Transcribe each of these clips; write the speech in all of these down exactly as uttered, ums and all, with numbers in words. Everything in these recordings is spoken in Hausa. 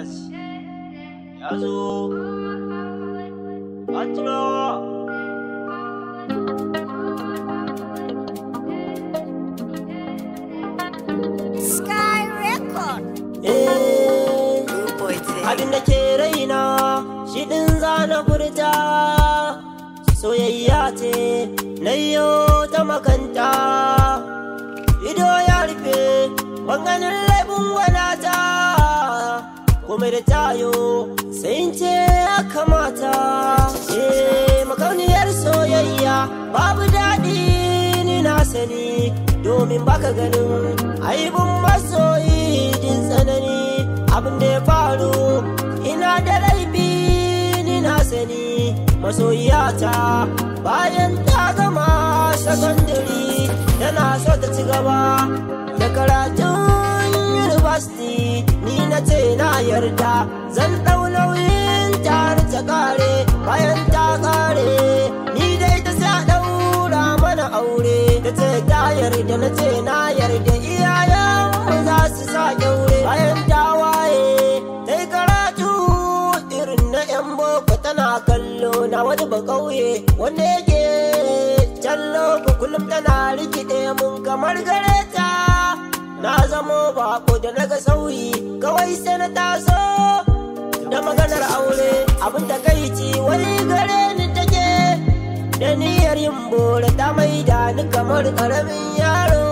Yes. Yazo. Atro. Sky Record. Eh, abin da ke raina shi ɗin zana furta, soyayya ce na yo ta makanta, ido ya rufe ganin laifin gwanata, kuma da tayo sai in ce ya kamata. Eh, makauniyar soyayya babu daɗi ni na sani, domin baka ganin aibun masoyi jin tsanani. Abin da ya faru ina da laifi ni na sani, masoyiyata bayan ta gama sakandare tana so ta ci gaba da karatun university. Ni na ce na yarda zan ɗau nauyin ta har ta kare, bayan ta kare ni dai ta sa ɗaura mana aure. Ta ce ta yarda, na ce na yarda, iyayen za su sa kyaure. Bayan ta waye ta yi karatu irin na yan boko, tana kallo na wani ba ƙauye wanda yake can loko, kullum tana rikide mun kamar gareta. Na zamo bako da naga sauyi kawai sai na taso da maganar aure. Abin da kai ci wani gare ni take da niyyar yin bore, ta maida ni kamar karamin yaro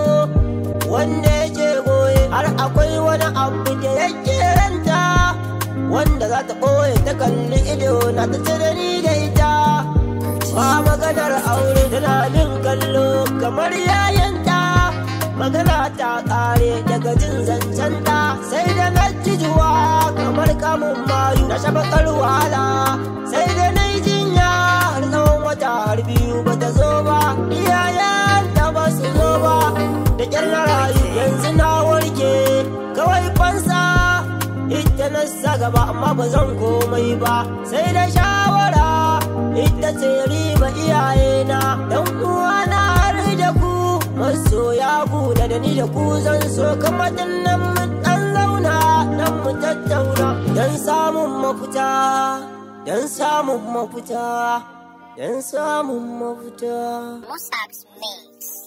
wanda yake goye. Har akwai wani abu da yake ranta wanda za ta ɓoye, ta kalli ido na ta ce da ni da ita ba maganar aure. Tana min kallo kamar yayanta, magana ta ƙare daga jin zancenta, sai da na ji juwa kamar kamun mayu. Na sha bakar wahala sai da na yi jinya har tsawon wata har biyu ba ta zo ba, iyayenta ba su zo ba, da ƙyar na rayu. Yanzu na warke kawai fansa ita na sa gaba, amma ba zan komai ba sai da shawara ita ce riba iyayena. Dan uwana har da ku masoya buɗe da ni da ku zan so kamar nan mu ɗan zauna nan mu tattauna don samun mafita, don samun mafita, don samun mafita. Mossack's Mix.